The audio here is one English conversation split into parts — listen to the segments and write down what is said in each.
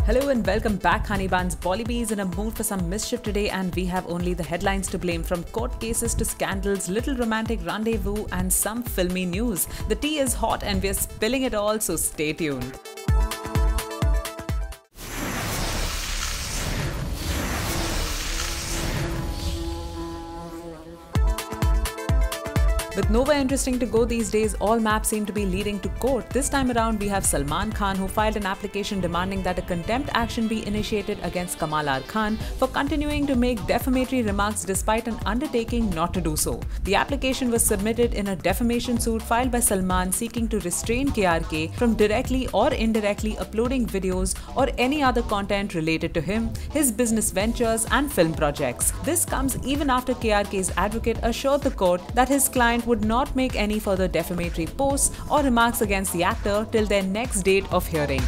Hello and welcome back, Honey Buns. Polyb is in a mood for some mischief today, and we have only the headlines to blame, from court cases to scandals, little romantic rendezvous and some filmy news. The tea is hot and we're spilling it all, so stay tuned. With nowhere interesting to go these days, all maps seem to be leading to court. This time around, we have Salman Khan, who filed an application demanding that a contempt action be initiated against Kamal R. Khan for continuing to make defamatory remarks despite an undertaking not to do so. The application was submitted in a defamation suit filed by Salman seeking to restrain KRK from directly or indirectly uploading videos or any other content related to him, his business ventures and film projects. This comes even after KRK's advocate assured the court that his client would not make any further defamatory posts or remarks against the actor till their next date of hearing.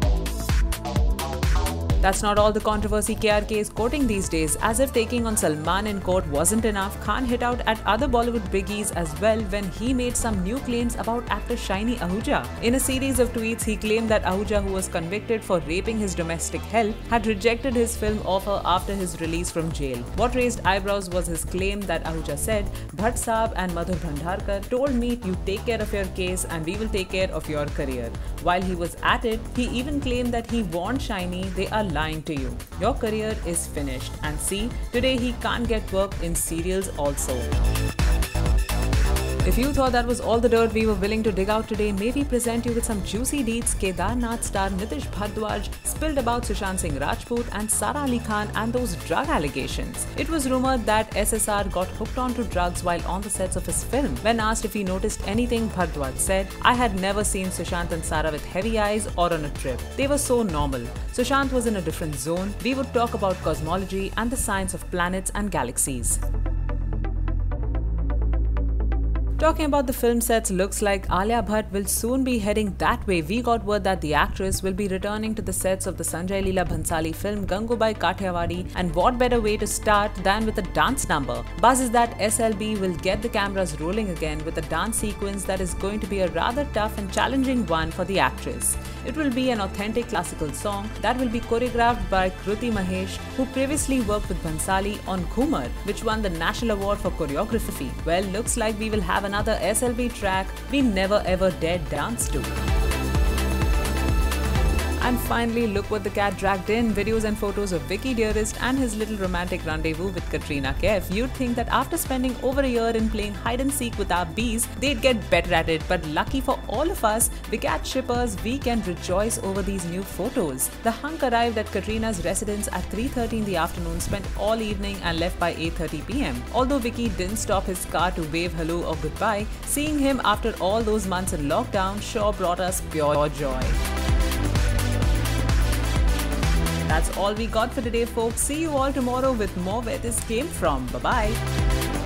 That's not all the controversy KRK is courting these days. As if taking on Salman in court wasn't enough, Khan hit out at other Bollywood biggies as well when he made some new claims about actor Shiny Ahuja. In a series of tweets, he claimed that Ahuja, who was convicted for raping his domestic help, had rejected his film offer after his release from jail. What raised eyebrows was his claim that Ahuja said, "Bhatt Saab and Madhur Bhandarkar told me you take care of your case and we will take care of your career." While he was at it, he even claimed that he warned Shiny, "They are lying to you. Your career is finished." And see, today he can't get work in serials also. If you thought that was all the dirt we were willing to dig out today, may we present you with some juicy deeds Kedarnath star Nitish Bharadwaj spilled about Sushant Singh Rajput and Sara Ali Khan and those drug allegations. It was rumored that SSR got hooked onto drugs while on the sets of his film. When asked if he noticed anything, Bharadwaj said, "I had never seen Sushant and Sara with heavy eyes or on a trip. They were so normal. Sushant was in a different zone. We would talk about cosmology and the science of planets and galaxies." Talking about the film sets, looks like Alia Bhatt will soon be heading that way. We got word that the actress will be returning to the sets of the Sanjay Leela Bhansali film Gangubai Kathiawadi, and what better way to start than with a dance number. Buzz is that SLB will get the cameras rolling again with a dance sequence that is going to be a rather tough and challenging one for the actress. It will be an authentic classical song that will be choreographed by Kruti Mahesh, who previously worked with Bhansali on Ghumar, which won the National Award for Choreography. Well, looks like we will have another SLB track we never ever dared dance to. And finally, look what the cat dragged in. Videos and photos of Vicky Dearest and his little romantic rendezvous with Katrina Kaif. You'd think that after spending over a year in playing hide and seek with our bees, they'd get better at it. But lucky for all of us, the cat shippers, we can rejoice over these new photos. The hunk arrived at Katrina's residence at 3:30 in the afternoon, spent all evening and left by 8:30 p.m. Although Vicky didn't stop his car to wave hello or goodbye, seeing him after all those months in lockdown sure brought us pure joy. That's all we got for today, folks. See you all tomorrow with more Where This Came From. Bye-bye.